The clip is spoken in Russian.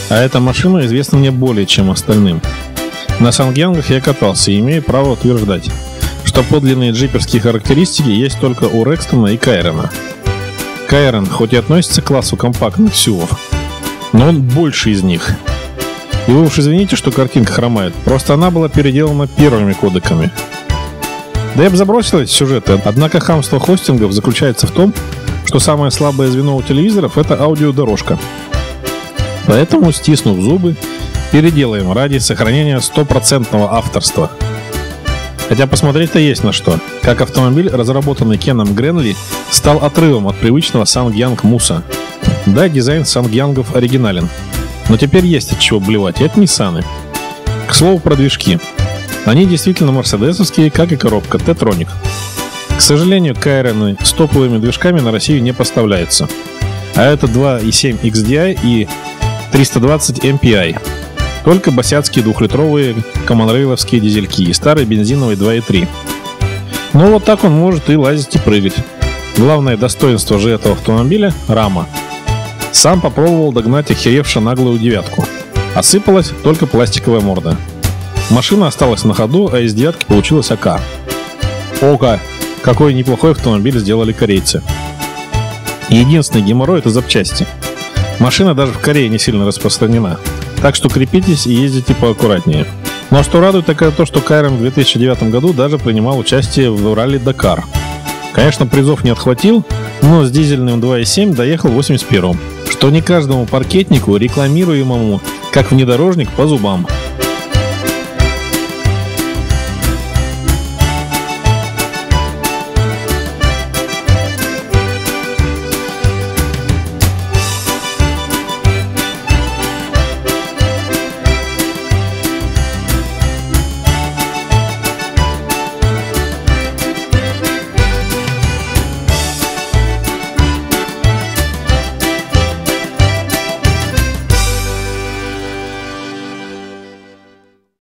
А эта машина известна мне более чем остальным. На Сангьянгах я катался и имею право утверждать, что подлинные джиперские характеристики есть только у Рекстона и Кайрона. Кайрон хоть и относится к классу компактных SUV, но он больше из них. И вы уж извините, что картинка хромает, просто она была переделана первыми кодеками. Да я бы забросил эти сюжеты, однако хамство хостингов заключается в том, что самое слабое звено у телевизоров — это аудиодорожка. Поэтому, стиснув зубы, переделаем ради сохранения 100% авторства. Хотя посмотреть-то есть на что. Как автомобиль, разработанный Кеном Гренли, стал отрывом от привычного Сангьянг Муса. Да, дизайн Сангьянгов оригинален, но теперь есть от чего блевать, и это Ниссаны. К слову про движки. Они действительно мерседесовские, как и коробка Т-Троник. К сожалению, Кайроны с топовыми движками на Россию не поставляются. А это 2.7 XDI и 320 MPI. Только босяцкие двухлитровые коммонрейловские дизельки и старый бензиновый 2.3. Но вот так он может и лазить, и прыгать. Главное достоинство же этого автомобиля — рама. Сам попробовал догнать охеревшую наглую девятку. Осыпалась только пластиковая морда. Машина осталась на ходу, а из девятки получилась АК. Ока! Какой неплохой автомобиль сделали корейцы. Единственный геморрой — это запчасти. Машина даже в Корее не сильно распространена. Так что крепитесь и ездите поаккуратнее. Ну а что радует, так это то, что Кайрон в 2009 году даже принимал участие в ралли Дакар. Конечно, призов не отхватил, но с дизельным 2.7 доехал в 81-м. Что не каждому паркетнику, рекламируемому как внедорожник, по зубам.